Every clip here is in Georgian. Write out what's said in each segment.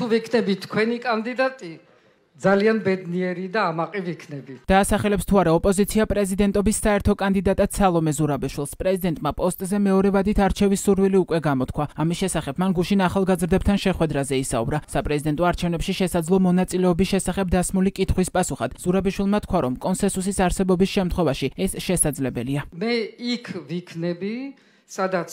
თუ ვიქნები თქვენი კანდიდატი ძალიან ბედნიერი და ამაყი ვიქნები. დაასახელებს თუ არა ოპოზიცია პრეზიდენტობის საერთო კანდიდატად სალომე ზურაბიშვილს. პრეზიდენტმა პოსტზე მეორე ვადით არჩევის სურვილი უკვე გამოთქვა. ამის შესახებ მან გუშინ ახალგაზრდებთან შეხვედრაზე ისაუბრა. საპრეზიდენტო არჩევნებში შესაძლო მონაწილეობის შესახებ დასმული კითხვის პასუხად ზურაბიშვილმა თქვა, რომ კონსენსუსის არსებობის შემთხვევაში ეს შესაძლებელია. მე იქ ვიქნები, სადაც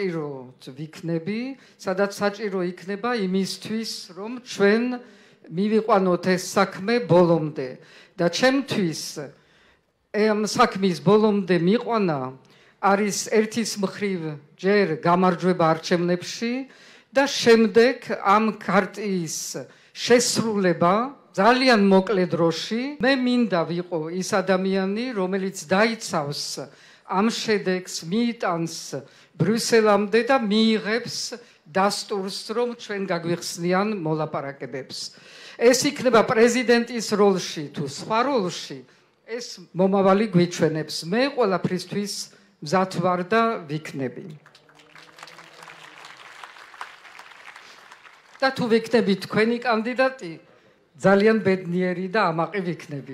საჭირო იქნება იმისთვის, რომ ჩვენ მივიყვანოთ ეს საქმე ბოლომდე და ჩემთვის ამ საქმის ბოლომდე მიყვანა არის ერთის მხრივ ჯერ გამარჯვება არჩევნებში და შემდეგ ამ ქარტიის შესრულება ძალიან მოკლე დროში. მე მინდა ვიყო ის ადამიანი, რომელიც დაიცავს ამ შედეგს, მიიტანს ბრიუსელამდე და მიიღებს დასტურს, რომ ჩვენ გაგვიხსნიან მოლაპარაკებებს. ეს იქნება პრეზიდენტის როლში თუ სხვა როლში, ეს მომავალი გვიჩვენებს. მე ყველაფრისთვის მზად ვარ და ვიქნები. და თუ ვიქნები თქვენი კანდიდატი, ძალიან ბედნიერი და ამაყი ვიქნები.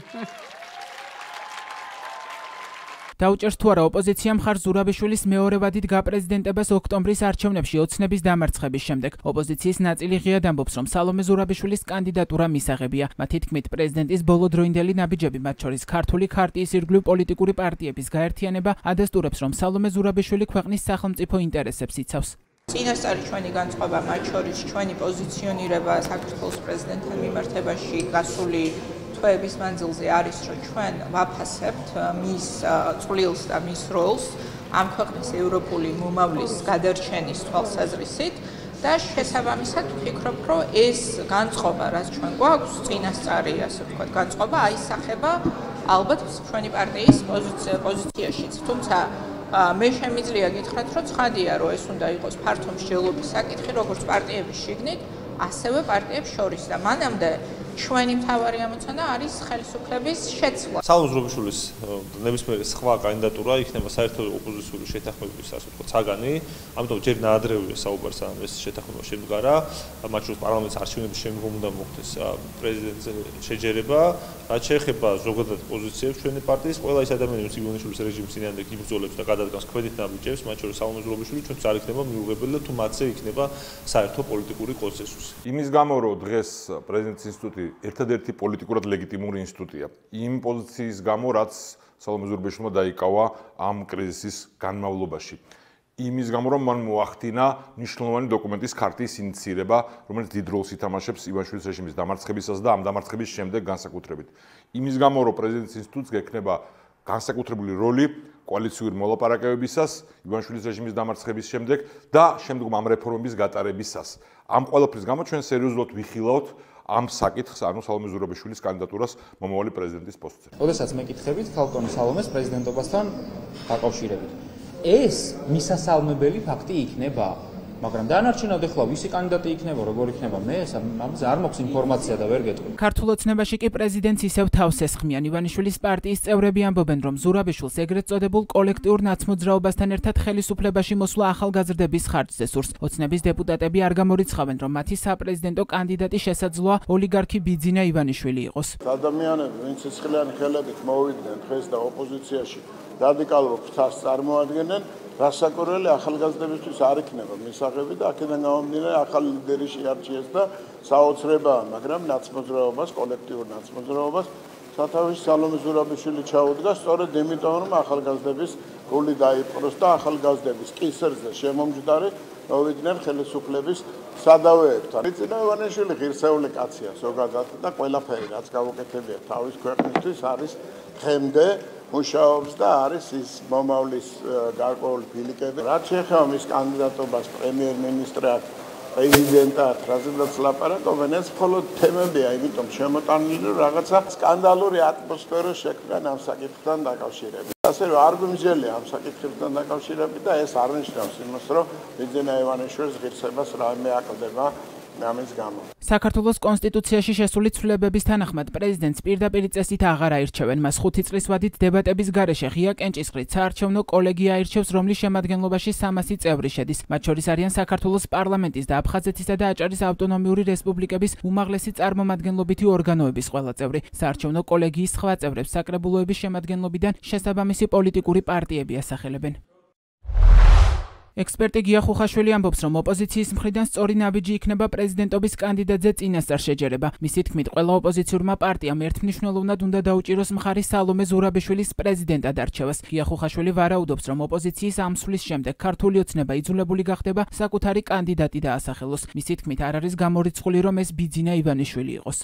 დაუჭერს თუ არა ოპოზიცია მხარს ზურაბიშვილის მეორე ვადით გაპრეზიდენტებას ოქტომბრის არჩევნებში ოცნების დამარცხების შემდეგ. ოპოზიციის ნაწილი ღიად ამბობს, რომ სალომე ზურაბიშვილის კანდიდატურა მისაღებია. მათი თქმით, პრეზიდენტის ბოლოდროინდელი ნაბიჯები, მათ შორის ქართული ქარტიის ირგვლივ პოლიტიკური პარტიების გაერთიანება, ადასტურებს, რომ სალომე ზურაბიშვილი ქვეყნის სახელმწიფო ინტერესებს იცავს. წინასწარი ჩვენი განწყობა, მათ შორის ჩვენი პოზიციონირება საქართველოს პრეზიდენტთან მიმართებაში გასული თვეების მანძილზე არის, რომ ჩვენ ვაფასებთ მის წვლილს და მის როლს ამ ქვეყნის ევროპული მომავლის გადარჩენის თვალსაზრისით და შესაბამისად ვფიქრობ, რომ ეს განწყობა, რაც ჩვენ გვაქვს, წინასწარი, ასე ვთქვათ, განწყობა აისახება ალბათ ჩვენი პარტიის პოზიციაშიც. თუმცა მე შემიძლია გითხრათ, რომ ცხადია, რომ ეს უნდა იყოს ფართო მსჯელობის საკითხი, როგორც პარტიების შიგნით, ასევე პარტიებს შორის და მანამდე ჩვენი მთავარი ამოცანა არის ხელისუფლების შეცვლა. სალომე ზურაბიშვილის ნებისმიერი სხვა კანდიდატურა იქნება საერთო ოპოზიციური შეთანხმების, ასე ვთქვათ, საგანი, ამიტომ ჯერ ნაადრევია საუბარს ამ ეს შეთანხმება შემდგარა, მათ შორის პარლამენტის არჩევნების შემდგომ უნდა მოხდეს პრეზიდენტზე შეჯერება, რაც შეეხება ზოგადად პოზიციებს ჩვენი პარტიის, ყველა ის ადამიანის ივანიშვილის რეჟიმის წინააღმდეგ იბრძოლებს და გადადგას ქვედით ნაბიჯებს, მათ შორის სალომე ზურაბიშვილი ჩვენთვის არ იქნება მიუღებელი და თუ მათზე იქნება საერთო პოლიტიკური კონსენსუსი. იმის გამო, რომ დღეს პრეზიდენტის ინსტიტუტი ერთადერთი პოლიტიკურად ლეგიტიმური ინსტიტუტია. იმ პოზიციის გამო, რაც სალომე ზურაბიშვილმა დაიკავა ამ კრიზისის განმავლობაში. იმის გამო, რომ მან მოახდინა მნიშვნელოვანი დოკუმენტის ქარტიის ინიციირება, რომელიც დიდ როლს ითამაშებს ივანიშვილის რეჟიმის დამარცხებისას და ამ დამარცხების შემდეგ განსაკუთრებით. იმის გამო, რომ პრეზიდენტის ინსტიტუტს გექნება განსაკუთრებული როლი კოალიციური მოლაპარაკებებისას, ივანიშვილის რეჟიმის დამარცხების შემდეგ და შემდგომ ამ რეფორმების გატარებისას. ამ ყველაფრის გამო ჩვენ სერიოზულად ვიხილავთ ამ საკითხს, ანუ სალომე ზურაბიშვილის კანდიდატურას მომავალი პრეზიდენტის პოსტზე. როდესაც მეკითხებით ქალკონი სალომეს პრეზიდენტობასთან დაკავშირებით. ეს მისასალმებელი ფაქტი იქნება, მაგრამ დანარჩენად ახლა ვისი კანდიდატი იქნება, როგორ იქნება, მე ამაზე არ მაქვს ინფორმაცია და ვერ გეტყვი. ქართულ ოცნებაში კი პრეზიდენტს ისევ თავს ესხმიან. ივანიშვილის პარტიის წევრები ამბობენ, რომ ზურაბიშვილს ეგრეთ წოდებულ კოლექტიურ ნაცმოძრაობასთან ერთად ხელისუფლებაში მოსვლა ახალგაზრდების ხარჯზე სურს. ოცნების დეპუტატები არ გამორიცხავენ, რომ მათი საპრეზიდენტო კანდიდატი შესაძლოა ოლიგარქი ბიძინა ივანიშვილი იყოს. ადამიანები, ვინც სისხლიანი ხელებით მოვიდნენ დღეს და ოპოზიციაში რადიკალურ ფრთას წარმოადგენენ, რასაკვირველი ახალგაზრდებისთვის არ იქნება მისაღები და აქედან გამომდინარე ახალი ლიდერი შეარჩიეს და საოცრებაა, მაგრამ ნაცმოძრაობას, კოლექტიურ ნაცმოძრაობას სათავეში სალომე ზურაბიშვილი ჩაუდგა, სწორედ იმიტომ, რომ ახალგაზრდების გული დაიპყროს და ახალგაზრდების კისერზე შემომჯდარი მოვიდნენ ხელისუფლების სადავეებთან. იწინა ივანიშვილი ღირსეული კაცია ზოგადად და ყველაფერი, რაც გავუკეთებია თავის ქვეყნისთვის, არის დღემდე მუშაობს და არის ის მომავლის გარკვეული ბილიკები. რაც შეეხება მის კანდიდატობას პრემიერ-მინისტრად, პრეზიდენტად, რაზედაც ლაპარაკობენ, ეს მხოლოდ თემებია, იმიტომ შემოტანილი, რომ რაღაცა სკანდალური ატმოსფერო შექმნან ამ საკითხთან დაკავშირებით. ასე რომ არ გვიმსჯელია ამ საკითხებთან დაკავშირებით და ეს არ ნიშნავს იმას, რომ ბიძინა ივანიშვილის ღირსებას რაიმე აკლდება ამის გამო. საქართველოს კონსტიტუციაში შესული ცვლილებების თანახმად პრეზიდენტს პირდაპირ წესით აღარ აირჩევენ. მას 5 წლის ვადით დებატების გარეშე ღია კენჭისყრით საარჩევნო კოლეგია აირჩევს, რომლის შემადგენლობაში 300 წევრი შედის. მათ შორის არიან საქართველოს პარლამენტის და აფხაზეთისა და აჭარის ავტონომიური რესპუბლიკების უმაღლესი წარმომადგენლობითი ორგანოების ყველა წევრი. საარჩევნო კოლეგიის სხვა წევრებს საკრებულოების შემადგენლობიდან შესაბამისი პოლიტიკური პარტიები ასახელებენ. ექსპერტი გია ხუხაშვილი ამბობს, რომ ოპოზიციის მხრიდან სწორი ნაბიჯი იქნება პრეზიდენტობის კანდიდატზე წინასწარ შეჯერება. მისი თქმით, ყველა ოპოზიციურმა პარტიამ ერთმნიშვნელოვნად უნდა დაუჭიროს მხარი სალომე ზურაბიშვილის პრეზიდენტად არჩევას. გია ხუხაშვილი ვარაუდობს, რომ ოპოზიციის ამსვლის შემდეგ ქართული ოცნება იძულებული გახდება საკუთარი კანდიდატი დაასახელოს. მისი თქმით, არ არის გამორიცხული, რომ ეს ბიძინა ივანიშვილი იყოს.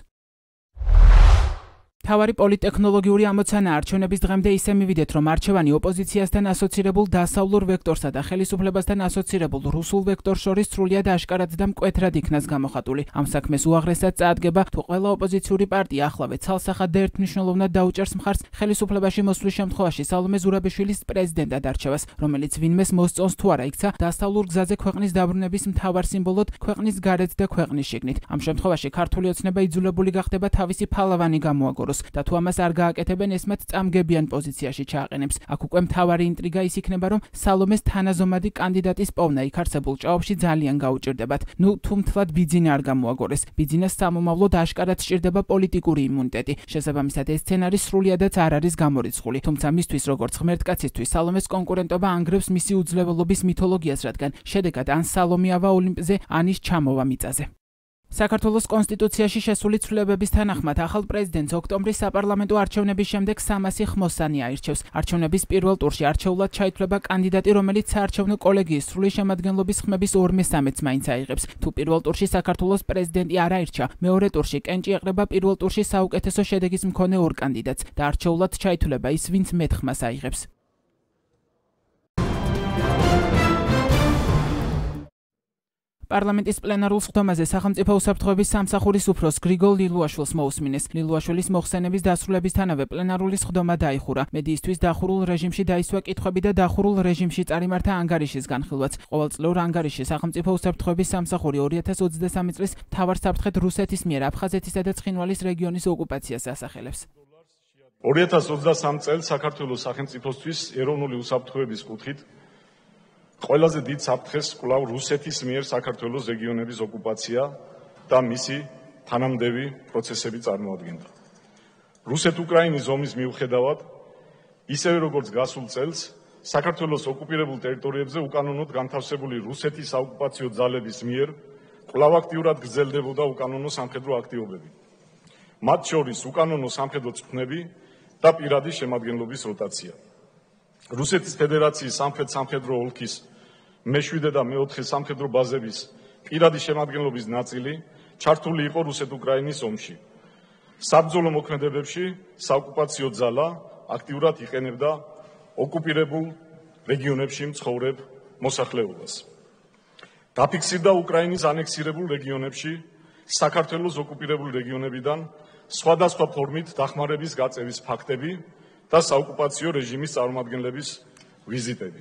თავარი პოლიტექნოლოგიური ამოცანა არჩევნების დღემდე ისე მივიდეთ, რომ არჩევანი ოპოზიციასთან ასოცირებულ დასავლურ ვექტორსა და ხელისუფლებასთან ასოცირებულ რუსულ ვექტორს შორის სრულიად აშკარად და მკვეთრად იქნას გამოხატული. ამ საქმეს უაღრესად წაადგება, თუ ყველა ოპოზიციური პარტია ახლავე ცალსახად და ერთმნიშვნელოვნად დაუჭერს მხარს ხელისუფლებაში მოსვლის შემთხვევაში სალომე ზურაბიშვილის პრეზიდენტად არჩევას, რომელიც ვინმეს მოსწონს თუ არა, იქცა დასავლურ გზაზე ქვეყნის დაბრუნების მთავარ სიმბოლოდ ქვეყნის გარეთ და ქვეყნის შიგნით. ამ შემთხვევაში ქართული ოცნება იძულებული გახდება თავისი ფალავანი გამოაგოროს. და თუ ამას არ გააკეთებენ, ეს მათ წამგებიან პოზიციაში ჩააყენებს. აქ უკვე მთავარი ინტრიგა ის იქნება, რომ სალომეს თანაზომადი კანდიდატის პოვნა იქ არსებულ ჭაობში ძალიან გაუჭირდებათ. თუ მთლად ბიძინა არ გამოაგორეს, ბიძინას სამომავლოდ აშკარად სჭირდება პოლიტიკური იმუნიტეტი. შესაბამისად, ეს სცენარი სრულიადაც არ არის გამორიცხული. თუმცა მისთვის, როგორც ღმერთკაცისთვის, სალომეს კონკურენტობა ანგრევს მისი უძლეველობის მითოლოგიას, რადგან შედეგად ან სალომე ავა ოლიმპზე, ან ის ჩამოვა მიწაზე. საქართველოს კონსტიტუციაში შესული ცვლილებების თანახმად ახალ პრეზიდენტს ოქტომბრის საპარლამენტო არჩევნების შემდეგ 300 ხმოსანი აირჩევს. არჩევნების პირველ ტურში არჩეულად ჩაითვლება კანდიდატი, რომელიც საარჩევნო კოლეგიის სრული შემადგენლობის ხმების 2/3-ს მაინც აიღებს. თუ პირველ ტურში საქართველოს პრეზიდენტი არ აირჩა, მეორე ტურში კენჭი ეყრება პირველ ტურში საუკეთესო შედეგის მქონე ორ კანდიდატს და არჩეულად ჩაითვლება ის, ვინც მეტ ხმას აიღებს. პარლამენტის პლენარულ სხდომაზე სახელმწიფო უსაფრთხოების სამსახურის უფროს გრიგოლ ლილუაშვილს მოусმინეს. ლილუაშვილის მოხსენების დასრულებისთანავე პლენარული სხდომა დაიხურა. მედიისთვის დახურულ რეჟიმში დაისვა კითხვები და დახურულ რეჟიმში წარიმართა ანგარიშის განხილვაც. ყოველწლიურ ანგარიშში სახელმწიფო უსაფრთხოების სამსახური 2023 წლის მთავარ საფრთხედ რუსეთის მიერ აფხაზეთისა და ცხინვალის რეგიონის ოკუპაციას ასახელებს. 2023 წელს საქართველოს სახელმწიფოსთვის ეროვნული უსაფრთხოების კუთხით ყველაზე დიდ საფრთხეს კვლავ რუსეთის მიერ საქართველოს რეგიონების ოკუპაცია და მისი თანამდები პროცესები წარმოადგენდა. რუსეთ-უკრაინის ომის მიუხედავად, ისევე როგორც გასულ წელს, საქართველოს ოკუპირებულ ტერიტორიებზე უკანონოდ განთავსებული რუსეთის საოკუპაციო ძალების მიერ კვლავ აქტიურად გრძელდებოდა უკანონო სამხედრო აქტივობები. მათ შორის უკანონო სამხედრო წვრთნები და პირადი შემადგენლობის როტაცია. რუსეთის ფედერაციის სამხედრო ოლქის მე-7 და მე-4 სამხედრო ბაზების პირადი შემადგენლობის ნაწილი ჩართული იყო რუსეთ-უკრაინის ომში. საბრძოლო მოქმედებებში საოკუპაციო ძალა აქტიურად იყენებდა ოკუპირებულ რეგიონებში მცხოვრებ მოსახლეობას. დაფიქსირდა უკრაინის ანექსირებულ რეგიონებში საქართველოს ოკუპირებულ რეგიონებიდან სხვადასხვა ფორმით დახმარების გაწევის ფაქტები და საოკუპაციო რეჟიმის წარმომადგენლების ვიზიტები.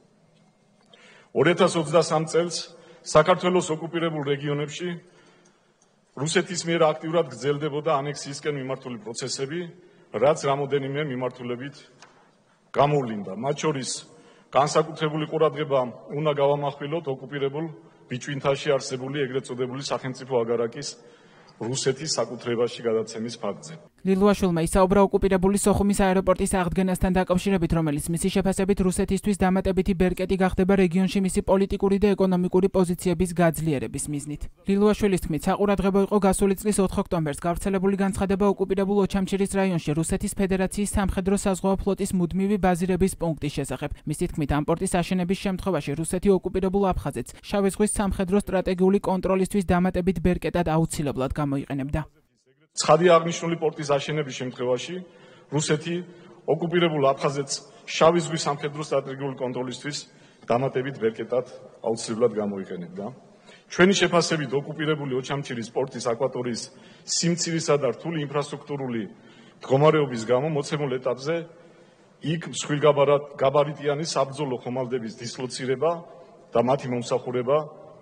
2023 წელს საქართველოს ოკუპირებულ რეგიონებში რუსეთის მიერ აქტიურად გრძელდებოდა ანექსიისკენ მიმართული პროცესები, რაც რამოდენიმე მიმართულებით გამოვლინდა. მათ შორის განსაკუთრებული ყურადღება უნდა გავამახვილოთ ოკუპირებულ ბიჭვინთაში არსებული ეგრეთ წოდებული სახელმწიფო აგარაკის რუსეთის საკუთრებაში გადაცემის ფაქტზე. ლილუაშვილმა ისაუბრა ოკუპირებული სოხუმის აეროპორტის აღდგენასთან დაკავშირებით, რომელიც მისი შეფასებით რუსეთისთვის დამატებითი ბერკეტი გახდება რეგიონში მისი პოლიტიკური და ეკონომიკური პოზიციების გაძლიერების მიზნით. ლილუაშვილის თქმით, საყურადღებო იყო გასული წლის 4 ოქტომბერს გავრცელებული განცხადება ოკუპირებულ ოჩამჩირის რაიონში რუსეთის ფედერაციის სამხედრო საზღვაო ფლოტის მუდმივი ბაზირების პუნქტის შესახებ. მისი თქმით, ამ პორტის აშენების შემთხვევაში რუსეთი ოკუპირებულ აფხაზეთს შავი ზღვის სამხედრო სტრატეგიული კონტროლისთვის დამატებით ბერკეტად აუცილებლად გამოიყენებდა. ცხადია, აღნიშნული პორტის აშენების შემთხვევაში რუსეთი ოკუპირებულ აფხაზეთს შავი ზღვის სამხედრო სტრატეგიული კონტროლისთვის დამატებით ბერკეტად აუცილებლად გამოიყენებდა. ჩვენი შეფასებით ოკუპირებული ოჩამჩირის პორტის აკვატორიის სიმცირისა და რთული ინფრასტრუქტურული მდგომარეობის გამო მოცემულ ეტაპზე იქ მსხვილგაბარიტიანი საბრძოლო ხომალდების დისლოცირება და მათი მომსახურება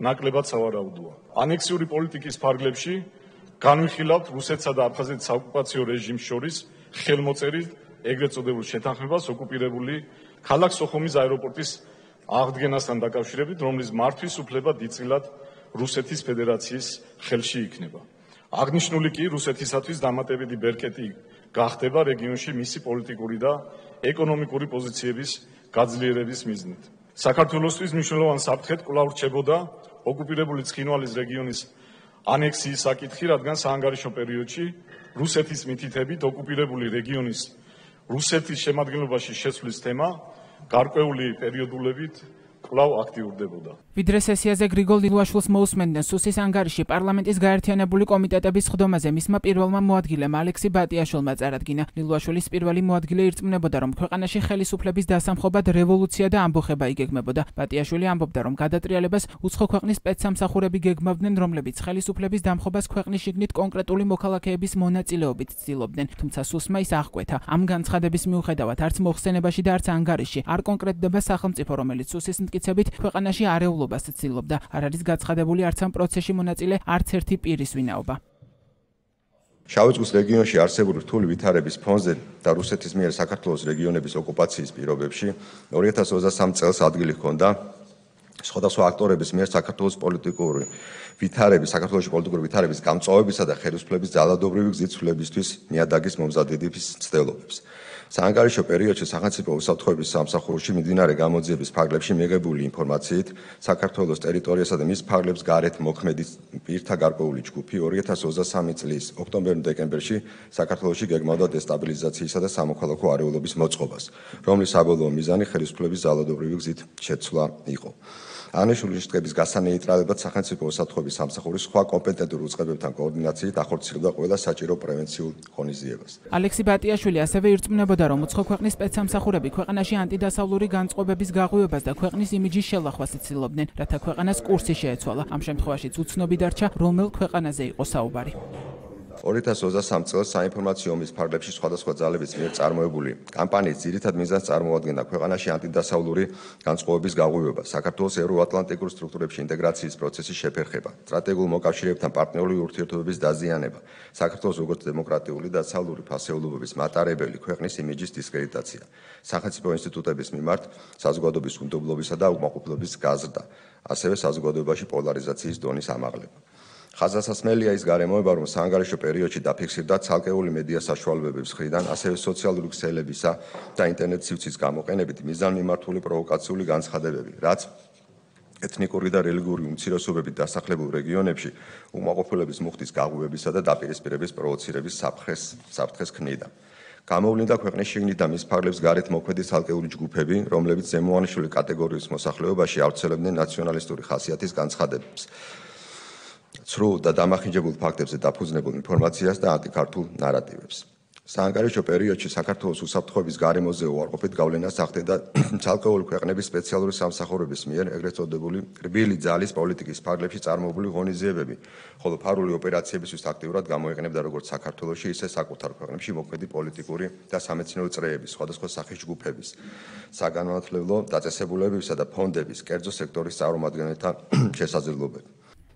ნაკლებად სავარაუდოა. ანექსიური პოლიტიკის ფარგლებში განვიხილავთ რუსეთსა და აფხაზეთის საოკუპაციო რეჟიმს შორის ხელმოწერილ ეგრეთ წოდებულ შეთანხმებას ოკუპირებული ქალაქ სოხუმის აეროპორტის აღდგენასთან დაკავშირებით, რომლის მართვის უფლება დიდწილად რუსეთის ფედერაციის ხელში იქნება. აღნიშნული კი რუსეთისათვის დამატებითი ბერკეტი გახდება რეგიონში მისი პოლიტიკური და ეკონომიკური პოზიციების გაძლიერების მიზნით. საქართველოსთვის მნიშვნელოვან საფრთხედ კვლავ რჩებოდა ოკუპირებული ცხინვალის რეგიონის ანექსიის საკითხი, რადგან საანგარიშო პერიოდში რუსეთის მითითებით ოკუპირებული რეგიონის რუსეთის შემადგენლობაში შეცვლის თემა გარკვეული პერიოდულობით კვლავ აქტიურდებოდა. ვიდრე სესიაზე გრიგოლ ლილუაშვილს მოусმენდნენ სუსის ანგარიში პარლამენტის გაერთიანებული კომიტეტების სხდომაზე მისმა პირველმა მოადგილემ ალექსი ბატიაშვილმა წარადგინა. ლილუაშვილის პირველი მოადგილე ირწმუნებოდა, რომ ქვეყანაში ხელისუფლების დასამხობად რევოლუცია და ამბოხება იგეგმებოდა. ბატიაშვილი ამბობდა, რომ გადატრიალებას უცხო ქვეყნის სპეცსამსახურები გეგმავდნენ, რომლებიც ხელისუფლების დამხობას ქვეყნის შიგნით კონკრეტული მოქალაქეების მონაწილეობით ცდილობდნენ. თუმცა სუსმა ის აღკვეთა. ამ განცხადების მიუხედავად არც მოხსენებაში და არც ანგარიში არ კონკრეტდება სახელმწიფო, რომელიც სუსის მტკიცებით ქვეყანაში არეულობას ცდილობდა. არ არის გაცხადებული არც ამ პროცესში მონაწილე არც ერთი პირის ვინაობა. შავი ზღვის რეგიონში არსებული რთული ვითარების ფონზე და რუსეთის მიერ საქართველოს რეგიონების ოკუპაციის პირობებში 2023 წელს ადგილი ჰქონდა სხვადასხვა აქტორების მიერ საქართველოს პოლიტიკური ვითარების გამწვავებისა და ხელისუფლების ძალადობრივი გზით ცვლილებისთვის ნიადაგის მომზადების მცდელობებს. საანგარიშო პერიოდში სახელმწიფო უსაფრთხოების სამსახურში მიმდინარე გამოძიების ფარგლებში მიღებული ინფორმაციით საქართველოს ტერიტორიასა და მის ფარგლებს გარეთ მოქმედი პირთა გარკვეული ჯგუფი 2023 წლის ოქტომბერ-დეკემბერში საქართველოში გეგმავდა დესტაბილიზაციისა და სამოქალაქო არეულობის მოწყობას, რომლის საბოლოო მიზანი ხელისუფლების ძალადობრივი გზით შეცვლა იყო. აღნიშნული შეტყების გასანეიტრალებად სახელმწიფო უსაფრთხოების სამსახურის სხვა კომპეტენტურ უწყებებთან კოორდინაციით ახორციელებდა ყველა საჭირო პრევენციულ ღონისძიებას. ალექსი ბატიაშვილი ასევე ირწმუნებოდა, რომ უცხო ქვეყნის სპეცსამსახურები ქვეყანაში ანტიდასავლური განწყობების გაღვივებას და ქვეყნის იმიჯის შელახვას ცდილობდნენ, რათა ქვეყანას კურსი შეეცვალა. ამ შემთხვევაშიც უცნობი დარჩა, რომელ ქვეყანაზე იყო საუბარი. 2023 წელს საინფორმაციო ომის ფარგლებში სხვადასხვა ძალების მიერ წარმოებული კამპანიის ძირითად მიზანს წარმოადგენდა ქვეყანაში ანტიდასავლური განწყობების გაღვივება, საქართველოს ევროატლანტიკურ სტრუქტურებში ინტეგრაციის პროცესის შეფერხება, სტრატეგიულ მოკავშირეებთან პარტნიორული ურთიერთობების დაზიანება, საქართველოს როგორც დემოკრატიული და დასავლური ფასეულობების მატარებელი ქვეყნის იმიჯის დისკრედიტაცია, სახელმწიფო ინსტიტუტების მიმართ საზოგადოების უნდობლობისა და უკმაყოფილების გაზრდა, ასევე საზოგადოებაში პოლარიზაციის დონის ამაღლება. ხაზგასმელია ის გარემოება, რომ საანგარიშო პერიოდში დაფიქსირდა ცალკეული მედია საშუალებების მხრიდან, ასევე სოციალური ქსელებისა და ინტერნეტ სივრცის გამოყენებით მიზანმიმართული პროვოკაციული განცხადებები, რაც ეთნიკური და რელიგიური უმცირესობებით დასახლებულ რეგიონებში უკმაყოფილების მუხტის გაღვივებისა და დაპირისპირების პროვოცირების საფრთხეს ქმნიდა. გამოვლინდა ქვეყნის შიგნით და მის ფარგლებს გარეთ მოქმედი ცალკეული ჯგუფები, რომლებიც ზემოანიშნული კატეგორიის მოსახლეობაში ავრცელებდნენ ნაციონალისტური ხასიათის განცხადებებს. ცრუ და დამახინჯებულ ფაქტებზე დაფუძნებულ ინფორმაციას და ანტიქართულ ნარატივებს. საანგარიშო პერიოდში საქართველოს უსაფრთხოების გარემოზე უარყოფით გავლენას ახდენდა ცალკეული ქვეყნების სპეციალური სამსახურების მიერ ეგრეთ წოდებული რბილი ძალის პოლიტიკის ფარგლებში წარმოებული ღონისძიებები, ხოლო ფარული ოპერაციებისთვის აქტიურად გამოიყენებდა როგორც საქართველოში, ისე საკუთარ ქვეყნებში მოქმედი პოლიტიკური და სამეცნიერო წრეების, სხვადასხვა სახის ჯგუფების, საგანმანათლებლო დაწესებულებებისა და ფონდების, კერძო სექტორის წარმომადგენელთა შესაძლებლობები.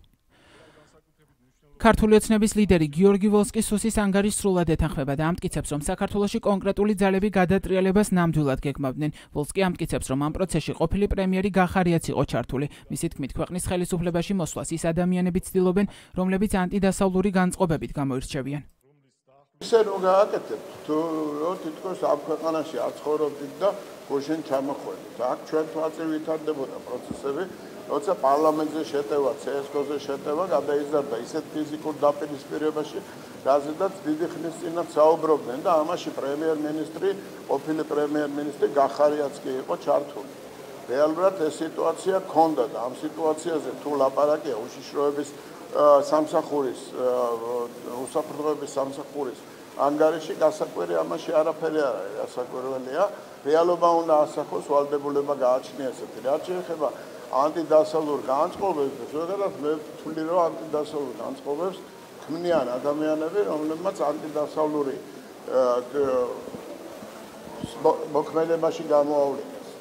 ქართული ოცნების ლიდერი გიორგი ვოლსკი სუსის ანგარიშს სრულად ეთანხმება და ამტკიცებს, რომ საქართველოში კონკრეტული ძალები გადატრიალებას ნამდვილად გეგმავდნენ. ვოლსკი ამტკიცებს, რომ ამ პროცესში ყოფილი პრემიერი გახარიაც იყო ჩართული. მისი თქმით, ქვეყნის ხელისუფლებაში მოსვლას ის ადამიანები ცდილობენ, რომლებიც ანტიდასავლური განწყობებით გამოირჩევიან. ისე რომ გააკეთებთ, თუ თითქოს ამ ქვეყანაში არ ცხოვრობდით და გუშინ ჩამოხვედით. აქ ჩვენ თვალწინ ვითარდებოდა პროცესები. როცა პარლამენტზე შეტევა, CSKO-ზე შეტევა გადაიზარდა ისეთ ფიზიკურ დაპირისპირებაში, რაზედაც დიდი ხნის წინათ საუბრობდნენ და ამაში პრემიერ-მინისტრი, ყოფილი პრემიერ-მინისტრი გახარიაც კი იყო ჩართული. რეალურად ეს სიტუაცია ჰქონდა და ამ სიტუაციაზე თუ ლაპარაკია უშიშროების სამსახურის, უსაფრთხოების სამსახურის ანგარიში გასაკვირი ამაში არაფერი არ არის, გასაკვირველია. რეალობა უნდა ასახოს, ვალდებულება გააჩნია ესეთი. რაც შეეხება ანტიდასავლურ განწყობებს, ზოგადად მე ვთვლი, რომ ანტიდასავლურ განწყობებს ქმნიან ადამიანები, რომლებმაც ანტიდასავლური მოქმედებაში გამოავლინეს.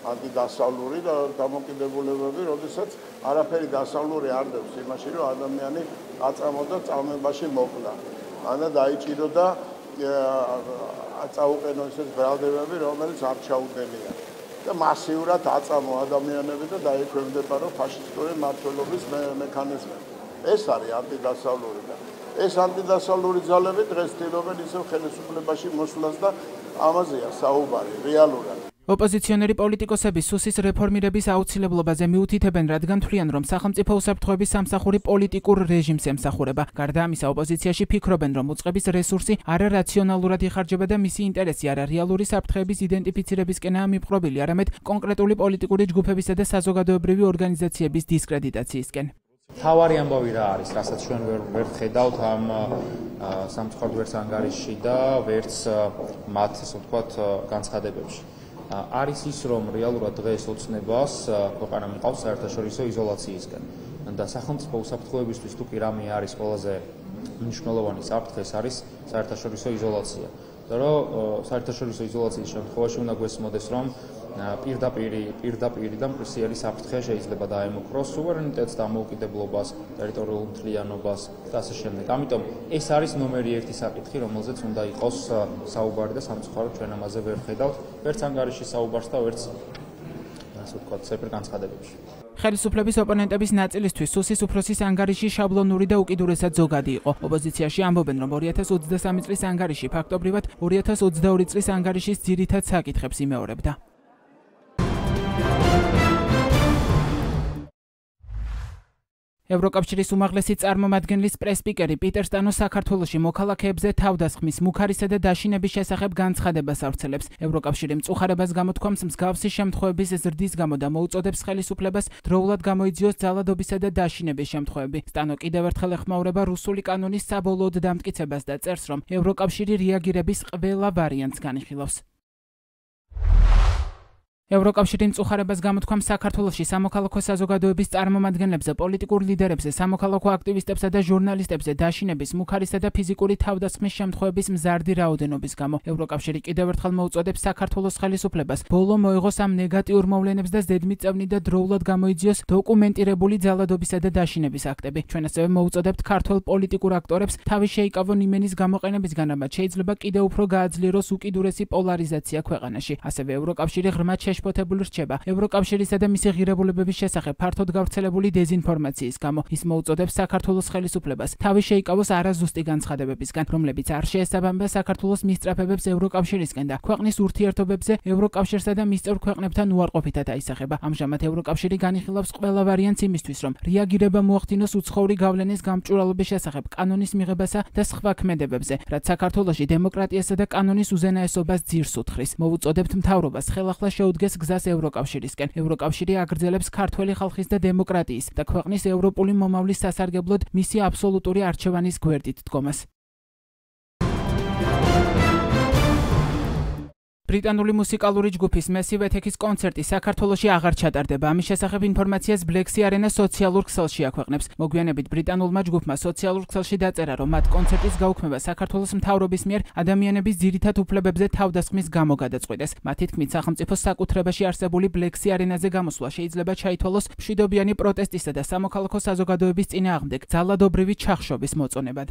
ანტიდასავლური დამოკიდებულებები, როდესაც არაფერი დასავლური არ დევს იმაში, რომ ადამიანი აწამოდა წამებაში მოკლა. ანა დაიჭიროდა აწაუყენო ესეთ ბრალდებები, რომელიც არ ჩაუდენია. და მასიურად აწამო ადამიანები და დაიქვემდება რომ ფაშისტური მმართველობის მექანიზმები. ეს არის ანტიდასავლური და ეს ანტიდასავლური ძალები დღეს ცდილობენ ისევ ხელისუფლებაში მოსვლას და ამაზეა საუბარი რეალურად. ოპოზიციონერი პოლიტიკოსები სუსის რეფორმირების აუცილებლობაზე მიუთითებენ, რადგან თვლიან, რომ სახელმწიფო უსაფრთხოების სამსახური პოლიტიკურ რეჟიმს ემსახურება. გარდა ამისა, ოპოზიციაში ფიქრობენ, რომ უწყების რესურსი არარაციონალურად იხარჯება და მისი ინტერესი არა რეალური საფრთხეების იდენტიფიცირებისკენაა მიპყრობილი, არამედ კონკრეტული პოლიტიკური ჯგუფებისა და საზოგადოებრივი ორგანიზაციების დისკრედიტაციისკენ. თავარი ამბავი რა არის, რასაც ჩვენ ვერ ხედავთ ამ სამწუხაროდ ვერც ანგარიშში და ვერც მათ, ასე ვთქვათ, განცხადებებში. არის ის, რომ რეალურად დღეს ოცნებას ქვეყანა მიყავს საერთაშორისო იზოლაციისგან და სახელმწიფო უსაფრთხოებისთვის თუ კი რამე არის ყველაზე მნიშვნელოვანი საფრთხე, ეს არის საერთაშორისო იზოლაცია. და რომ საერთაშორისო იზოლაციის შემთხვევაში უნდა გვესმოდეს, რომ პირდაპირ და მკვლელი საფრთხე შეიძლება დაემუქროს სუვერენიტეტს, დამოუკიდებლობას, ტერიტორიულ მთლიანობას და ასე შემდეგ. ამიტომ ეს არის ნომერი 1 საკითხი, რომელზეც უნდა იყოს საუბარი და სამწუხაროდ ჩვენ ამაზე ვერ ხედავთ, ვერც ანგარიში საუბარს და ვერც ასე ვთქვათ, სეპერ განცხადებებში. ხელისუფლების ოპონენტების ნაწილისთვის სუსის უფროსის ანგარიში შაბლონური და უკიდურესად ზოგადი იყო. ოპოზიციაში ამბობენ, რომ 2023 წლის ანგარიში ფაქტობრივად 2022 წლის ანგარიშის ძირითად საკითხებს იმეორებდა. ევროკავშირის უმაღლესი წარმომადგენლის პრესპიკერი პიტერ სტანოს საქართველოში მოქალაქეებზე თავდასხმის, მუქარისა და დაშინების შესახებ განცხადებას ავრცელებს. ევროკავშირი მწუხარებას გამოთქვამს მსგავსი შემთხვევების ზრდის გამო და მოუწოდებს ხელისუფლებას დროულად გამოიძიოს ძალადობისა და დაშინების შემთხვევები. სტანო კიდევ ერთხელ ეხმაურება რუსული კანონის საბოლოოდ დამტკიცებას და წერს, რომ ევროკავშირი რეაგირების ყველა ვარიანტს განიხილავს. ევროკავშირი მწუხარებას გამოთქვამს საქართველოში სამოქალაქო საზოგადოების წარმომადგენლებზე, პოლიტიკურ ლიდერებზე, სამოქალაქო აქტივისტებსა და ჟურნალისტებზე დაშინების, მუქარისა და ფიზიკური თავდასხმის შემთხვევების მზარდი რაოდენობის გამო. ევროკავშირი კიდევ ერთხელ მოუწოდებს საქართველოს ხელისუფლებას ბოლო მოიღოს ამ ნეგატიურ მოვლენებს და ზედმიწევნი და დროულად გამოიძიოს დოკუმენტირებული ძალადობისა და დაშინების აქტები. ჩვენ ასევე მოუწოდებთ ქართველ პოლიტიკურ აქტორებს თავი შეიკავონ იმენის გამოყენებისგან, რამაც შეიძლება კიდევ უფრო გააძლიეროს უკიდურესი პოლარიზაცია ქვეყანაში. ასევე ევროკავშირი ღრმად შეშფოთებული რჩება ევროკავშირისა და მისი ღირებულებების შესახებ ფართოდ გავრცელებული დეზინფორმაციის გამო. ის მოუწოდებს საქართველოს ხელისუფლებას თავი შეიკავოს არაზუსტი განცხადებებისგან, რომლებიც არ შეესაბამება საქართველოს მისწრაფებებს ევროკავშირისკენ და ქვეყნის ურთიერთობებზე ევროკავშირსა და მის წევრ ქვეყნებთან უარყოფითად აისახება. ამჟამად ევროკავშირი განიხილავს ყველა ვარიანტს იმისთვის, რომ რეაგირება მოახდინოს უცხოური გავლენის გამჭვირვალობის შესახებ, კანონის მიღებასა და სხვა ქმედებებზე, რაც საქართველოში დემოკრატიასა და კანონის უზენაესობას ძირს უთხრის. მოუწოდებთ მთავრობას ხელახლა შეუდგეს გზას ევროკავშირისკენ. ევროკავშირი აგრძელებს ქართველი ხალხის და დემოკრატიის და ქვეყნის ევროპული მომავლის სასარგებლოდ მისი აბსოლუტური არჩევანის გვერდით დგომას. ბრიტანული მუსიკალური ჯგუფის Massive Attack-ის კონცერტი საქართველოში აღარ ჩატარდება. ამის შესახებ ინფორმაციას Black Sea Arena სოციალურ ქსელში აქვეყნებს. მოგვიანებით ბრიტანულმა ჯგუფმა სოციალურ ქსელში დაწერა, რომ მათ კონცერტის გაუქმება საქართველოს მთავრობის მიერ ადამიანების ძირითად უფლებებზე თავდასხმის გამო გადაწყვიტეს. მათი თქმით, სახელმწიფოს საკუთრებაში არსებული Black Sea Arena-ზე გამოსვლა შეიძლება ჩაითვალოს მშვიდობიანი პროტესტისა და სამოქალაქო საზოგადოების წინააღმდეგ ძალადობრივი ჩახშობის მოწონებად.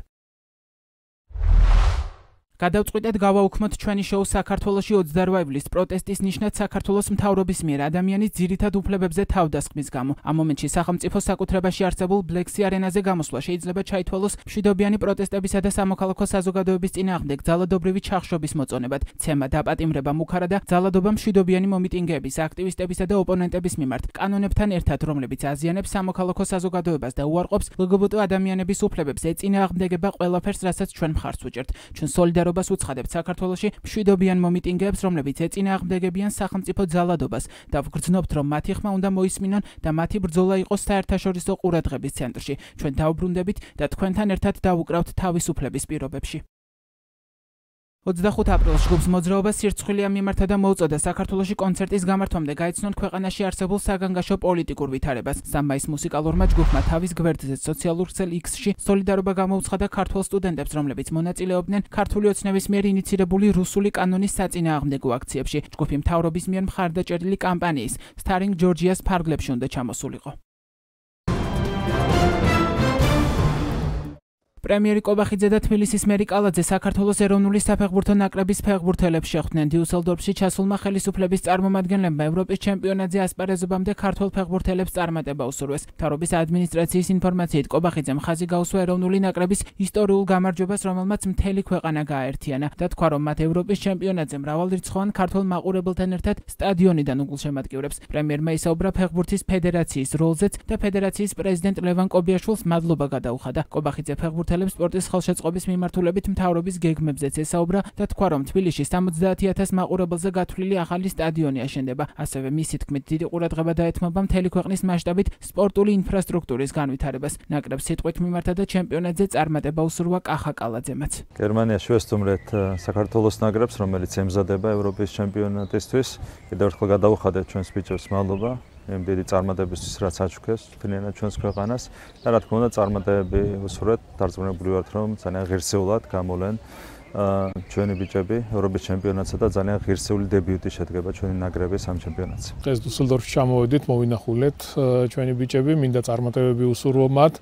გადავწყვიტეთ გავაუქმოთ ჩვენი შოუ საქართველოში 28 ივლისს პროტესტის ნიშნად საქართველოს მთავრობის მიერ ადამიანის ძირითად უფლებებზე თავდასხმის გამო. ამ მომენტში სახელმწიფო საკუთრებაში არსებულ Black Sea Arena-ზე გამოსვლა შეიძლება ჩაითვალოს მშვიდობიანი პროტესტებისა და სამოქალაქო საზოგადოების წინააღმდეგ ძალადობრივი ჩახშობის მოწონებად. ცემა, დაპატიმრება, მუქარა და ძალადობა მშვიდობიანი მომიტინგეების, აქტივისტებისა და ოპონენტების მიმართ კანონებთან ერთად, რომლებიც აზიანებს სამოქალაქო საზოგადოებას და უარყოფს LGBT ადამიანების უფლებებს, ეწინააღმდეგება ყველაფერს, რასაც ჩვენ მხარს ვუჭერთ. ჩვენ სოლიდარობთ უცხადებთ საქართველოში მშვიდობიან მომიტინგეებს, რომლებიც ეწინააღმდეგებიან სახელმწიფო ძალადობას და ვგრძნობთ, რომ მათი ხმა უნდა მოისმინონ და მათი ბრძოლა იყოს საერთაშორისო ყურადღების ცენტრში. ჩვენ დავბრუნდებით და თქვენთან ერთად დავუკრავთ თავისუფლების პირობებში. 25 აპრილს ჯგუფს მოძრაობა სირცხვილია მიმართა და მოუწოდა საქართველოში კონცერტის გამართვამდე გაიცნონ ქვეყანაში არსებულ საგანგაშო პოლიტიკურ ვითარებას. სამაის მუსიკალურმა ჯგუფმა თავის გვერდზე სოციალურ ქსელ X-ში სოლიდარობა გამოუცხადა ქართველ სტუდენტებს, რომლებიც მონაწილეობდნენ ქართული ოცნების მიერ ინიცირებული რუსული კანონის საწინააღმდეგო აქციებში. ჯგუფი მთავრობის მიერ მხარდაჭერილი კამპანიის Starring Georgia's ფარგლებში უნდა ჩამოსულიყო. პრემიერი კობახიძე და თბილისის მერი კალაძე საქართველოს ეროვნული საფეხბურთო ნაკრების ფეხბურთელებს შეხვდნენ. დიუსელდორფში ჩასულმა ხელისუფლების წარმომადგენლებმა ევროპის ჩემპიონატზე ასპარეზობამდე ქართველ ფეხბურთელებს წარმატება უსურვეს. მთავრობის ადმინისტრაციის ინფორმაციით კობახიძემ ხაზი გაუსვა ეროვნული ნაკრების ისტორიულ გამარჯვებას, რომელმაც მთელი ქვეყანა გააერთიანა და თქვა, რომ მათ ევროპის ჩემპიონატზე მრავალრიცხოვან ქართველ მაყურებელთან ერთად სტადიონიდან უგულშემატკივრებს. პრემიერმა ისაუბრა ფეხბურთის ფედერაციის როლზეც და ფედერაციის პრეზიდენტ ლევან კობიაშვილს მადლობა გადაუხადა. კობახიძე ფეხბურთელებს სპორტის ხელშეწყობის მიმართულებით მთავრობის გეგმებზეც ესაუბრა და თქვა, რომ თბილისში 70,000 მაყურებელზე გათვლილი ახალი სტადიონი აშენდება. ასევე მისი თქმით, დიდი ყურადღება დაეთმობა მთელი ქვეყნის მასშტაბით სპორტული ინფრასტრუქტურის განვითარებას. ნაკრებს სიტყვით მიმართა და ჩემპიონატზე წარმატება უსურვა კახა კალაძემაც. გერმანიაში ვესტუმრეთ საქართველოს ნაკრებს, რომელიც ემზადება ევროპის ჩემპიონატისთვის. კიდევ ერთხელ გადავუხადეთ ჩვენს ბიჭებს მადლობა. იმ დიდი წარმატებისთვის, რაც აჩუქეს მთლიანად ჩვენს ქვეყანას და რა თქმა უნდა წარმატებები უსურვეთ. დარწმუნებული ვართ, რომ ძალიან ღირსეულად გამოლენ ჩვენი ბიჭები ევროპის ჩემპიონატსა და ძალიან ღირსეული დებიუტი შედგება ჩვენი ნაკრების ამ ჩემპიონატზე. დღეს დუსელდორფში ჩამოვედით, მოვინახულეთ ჩვენი ბიჭები, მინდა წარმატებები უსურვო მათ.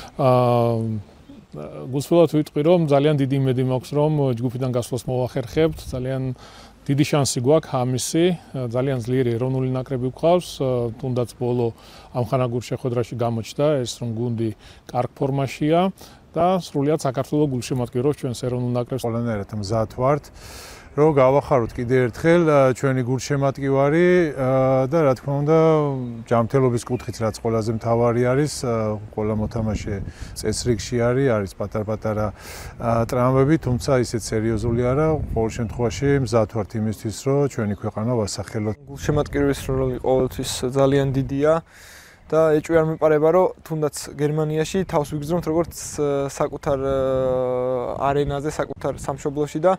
გულსხმულად ვიტყვი, რომ ძალიან დიდი იმედი მაქვს, რომ ჯგუფიდან გასვლას მოვახერხებთ. ძალიან დიდი შანსი გვაქვს ამისი, ძალიან ძლიერი ეროვნული ნაკრები გვყავს, თუნდაც ბოლო ამხანაგურ შეხვედრაში გამოჩნდა ეს, რომ გუნდი კარგ ფორმაშია და სრულიად საქართველოს გულშემატკივრობს ჩვენს ეროვნულ ნაკრებს. ყველანაირად მზად ვართ, რომ გავახაროთ კიდევ ერთხელ ჩვენი გულშემატკივარი და რა თქმა უნდა ჯანმრთელობის კუთხით რაც ყველაზე მთავარი არის, ყველა მოთამაშე წესრიგში არის პატარ-პატარა ტრამვები, თუმცა ისეთ სერიოზული არა, ყოველ შემთხვევაში მზად ვართ იმისთვის, რომ ჩვენი ქვეყანა ვასახელოთ. გულშემატკივრის როლი ყოველთვის ძალიან დიდია. და ეჭვი არ მეპარება, რომ თუნდაც გერმანიაში თავს ვიგრძნობთ როგორც საკუთარ არენაზე, საკუთარ სამშობლოში და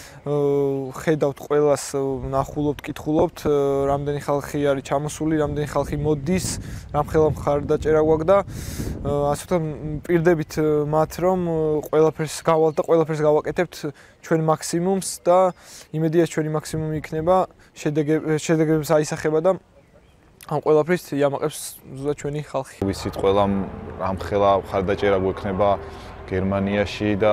ხედავთ ყველას, ნახულობთ, კითხულობთ, რამდენი ხალხი არის ჩამოსული, რამდენი ხალხი მოდის, რამხელა მხარდაჭერა გვაქვს და ასე ვთქვათ, პირდებით მათ, რომ ყველაფერს გავალთ და ყველაფერს გავაკეთებთ ჩვენ მაქსიმუმს და იმედია ჩვენი მაქსიმუმი იქნება, შედეგებს აისახება და ამ ყველაფრის იამაყებს ზუსტად ჩვენი ხალხი. ვიცით ყველამ რამხელა მხარდაჭერა გვექნება გერმანიაში და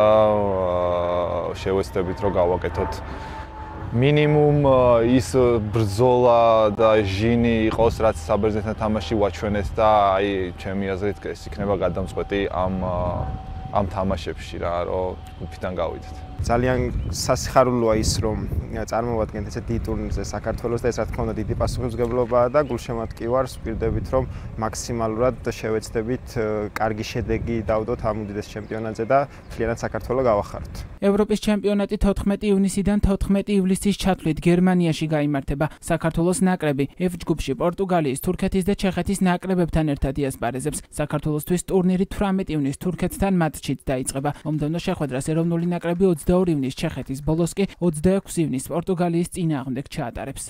შევეცდებით რომ გავაკეთოთ მინიმუმ ის ბრძოლა და ჟინი იყოს, რაც საბერძნეთთან თამაში ვაჩვენეთ და აი ჩემი აზრით ეს იქნება გადამწყვეტი ამ თამაშებში რა, რომ ჯგუფიდან გავიდეთ. ძალიან სასიხარულოა ის, რომ წარმოვადგენთ ესეთ დიდ ტურნირზე საქართველოს და ეს რა თქმა უნდა დიდი პასუხისმგებლობაა და გულშემატკივარს ვპირდებით, რომ მაქსიმალურად შევეცდებით კარგი შედეგი დავდოთ ამ უდიდეს ჩემპიონატზე და მთლიანად საქართველოს გავახაროთ. ევროპის ჩემპიონატი 14 ივნისიდან 14 ივლისის ჩათვლით გერმანიაში გაიმართება. საქართველოს ნაკრები F ჯგუფში პორტუგალიის, თურქეთის და ჩეხეთის ნაკრებებთან ერთად იასპარეზებს. საქართველოსთვის ტურნირი 18 ივნის თურქეთთან მატჩით დაიწყება. მომდევნო შეხვედრას ეროვნული ნაკრები 22 ივნის ჩეხეთის, ბოლოს კი 26 ივნის პორტუგალიის წინააღმდეგ ჩაატარებს.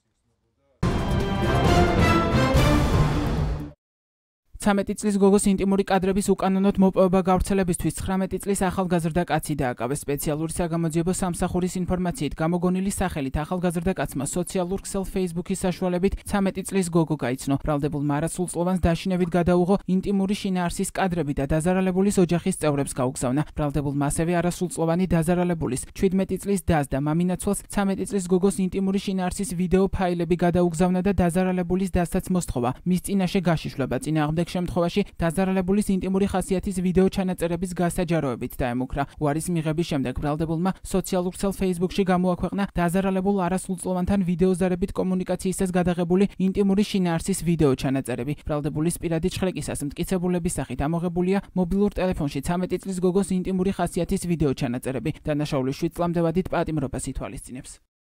13 წლის გოგოს ინტიმური კადრების უკანონოდ მოპოვება გავრცელებისთვის 19 წლის ახალგაზრდა კაცი დააკავეს. სპეციალური სამგანზომილებო სამსახურის ინფორმაციით გამოგონილი სახელით ახალგაზრდა კაცმა სოციალურ ქსელ Facebook-ის საშუალებით 13 წლის გოგო გაიცნო. ბრალდებულმა არასრულწლოვანს დაშინებით გადაუღო ინტიმური შინაარსის კადრები და დაზარალებულის ოჯახის წევრებს გაუგზავნა. ბრალდებულმა ასევე არასრულწლოვანი დაზარალებულის 17 წლის დას და მამინაცვალს 13 წლის გოგოს ინტიმური შინაარსის ვიდეო ფაილები გადაუგზავნა და დაზარალებულის დასთან მოსთხოვა. მის წინაშე გაშიშვლება წინააღმდეგ შემთხვევაში დაზარალებულის ინტიმური ხასიათის ვიდეო ჩანაწერების გასაჯაროებით დაემუქრა. უარის მიღების შემდეგ ბრალდებულმა სოციალურ ქსელ Facebook-ში გამოაქვეყნა დაზარალებულ არასრულწლოვანთან ვიდეოზარებით კომუნიკაციისას გადაღებული ინტიმური შინაარსის ვიდეო ჩანაწერები. ბრალდებულის პირადი ჩხრეკისას მტკიცებულების სახით ამოღებულია მობილურ ტელეფონში 13 წლის გოგოს ინტიმური ხასიათის ვიდეო ჩანაწერები. დანაშაული 7 წლამდე ვადით პატიმრობას ითვალისწინებს.